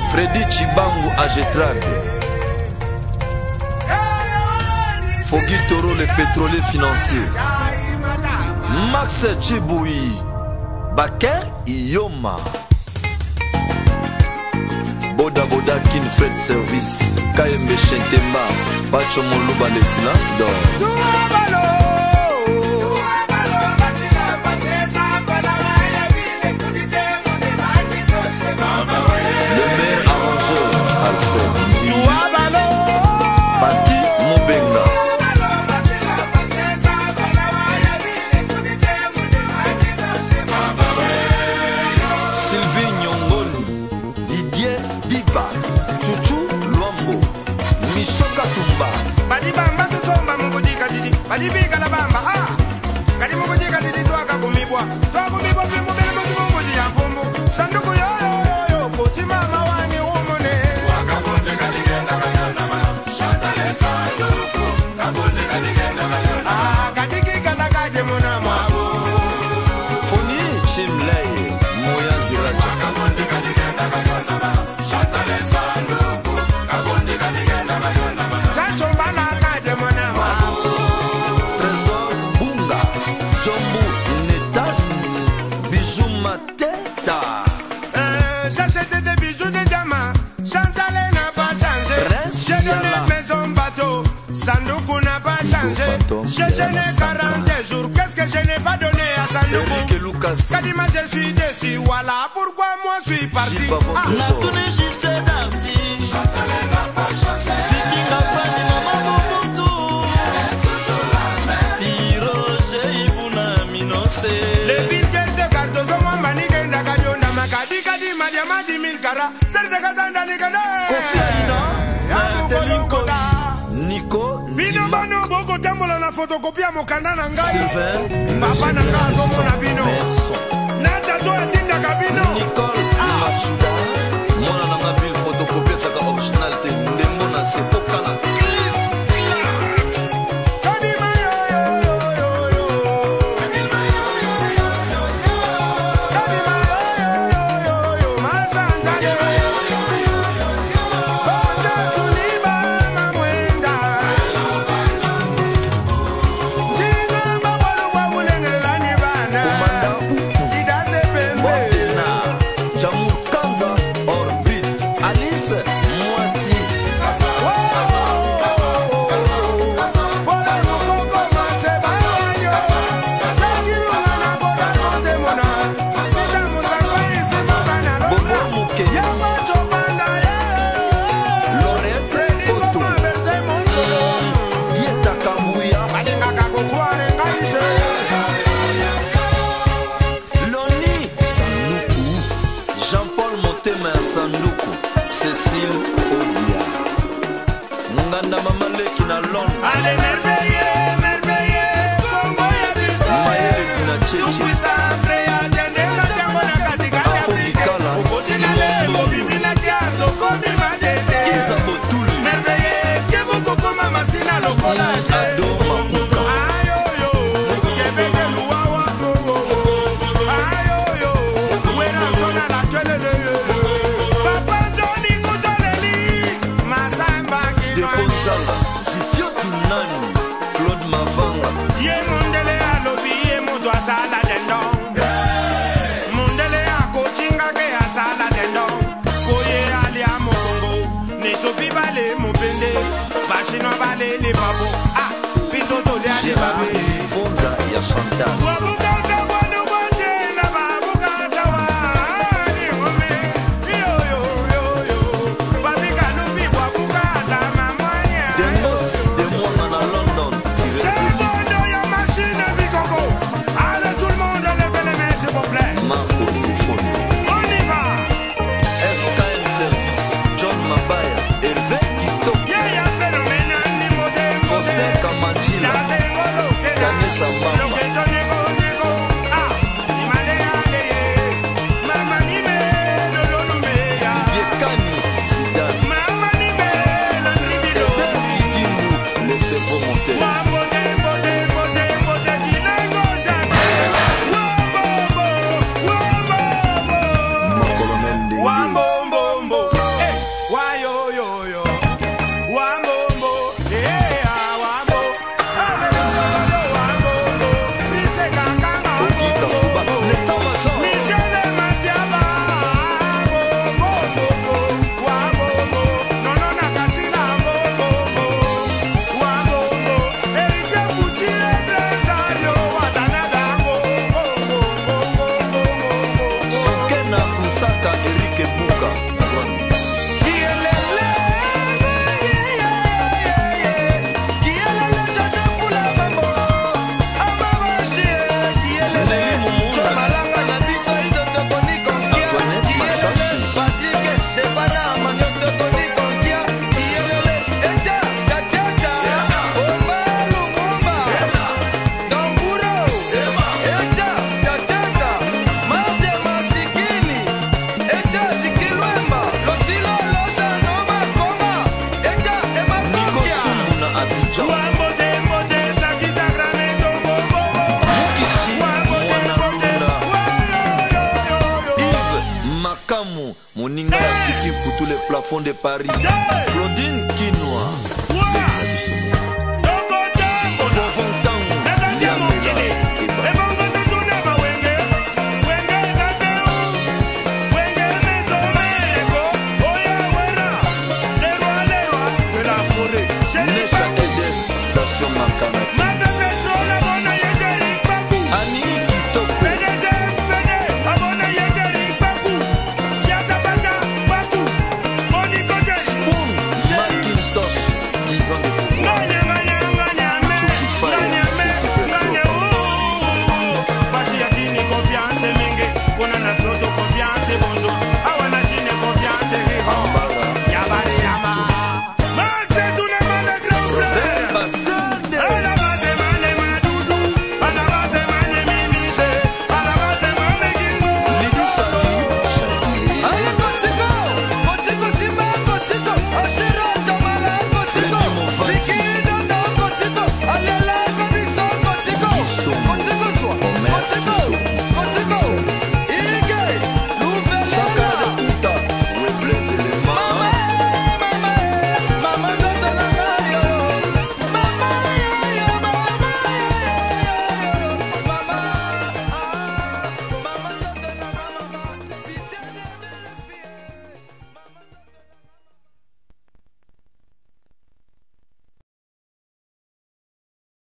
Freddy Chibangu Agetrad, Foggy Toro le pétrolier financier, Max Chiboui, Baker Iyoma, Boda Boda Kin Fred Service, Kayembe Chentema, Bacho Moluba le silence d'or. Balibiga la bamba kadi mo bojika didi to akagumibwa fimu bele mo boji ya pombo sanduku yo koti mama wani umone wakagonde kadigenda kanyana ma shatale sanduku kagonde kadigenda kanyana kadiki kana kaje mona mabo Foni chimlei moya ziracha wakagonde kadigenda kanyana ma shatale sanduku kagonde kadigenda kanyana ma chacho mbana kaje mona mabo J'achète des bijoux de diamants, Chantal n'a pas changé. J'ai donné maison bateau, Sandoku n'a pas changé. J'ai gêné 40 jours, qu'est-ce que je n'ai pas donné à Sandoku? Kadima je suis déçu, voilà pourquoi moi je suis parti. La tournée juste d'artiste, Chantal n'a pas changé. Vicky Kafani, maman Mobutu, toujours la même. Piro, j'ai Ibuna, Minose. Les villes de Cardozo, Mambani, Gendagayona, Makadi, Kadi, Madiamadi, Milkara, Sergazanda, Nigada. Nico Bino mano boko tambola na photocopia mokanda na ngai papa na nga azomona bino nata to atinda kabino Nicole Machuda mwana na ngabil photocopie saka original te ndembo na sepoka na Sanduku, Cécile Odia, Nganda Mamaleki na Londres. Allez merveilleux, merveilleux, Congo ya biso. Maëlle Tina Chechi. Tukwisa Andrea Dende Katiambo na Kasikati Afrika. Ukosinale, Bobibina Kiazo, Komi Madede. Isa Botuli. Merveilleux, Kebuko Koma Masina Lokola. Ado Makuka. Ayoyo, Kebeke Luwawa. Ayoyo, Wena Zona la Kelele. Sifio Tunani, Claude Mavanga. Ye mundele alobi ye mutu asala dendong. Mundele akochinga ke asala dendong. Koye ali amokongo, nechopi bale mupende, bashino bale le babo. Pisoto de ali babe. Fonza ya Chantal. Wabukaza wanu wache na babukaza wani ngome. Yo yo yo yo, babika nubi wabukaza mamanya. Demos de Mwana na London. Allez tout le monde, levez les mains s'il vous plaît. Marco Zifoni. On y va. FKM Service. John Mabaya. Hervé Kito. Yaya phénomène, ni modèle. Faustin Kamajila. Dans un golo, fond de Paris. Claudine Kinois. Nesha Edef, station Makana.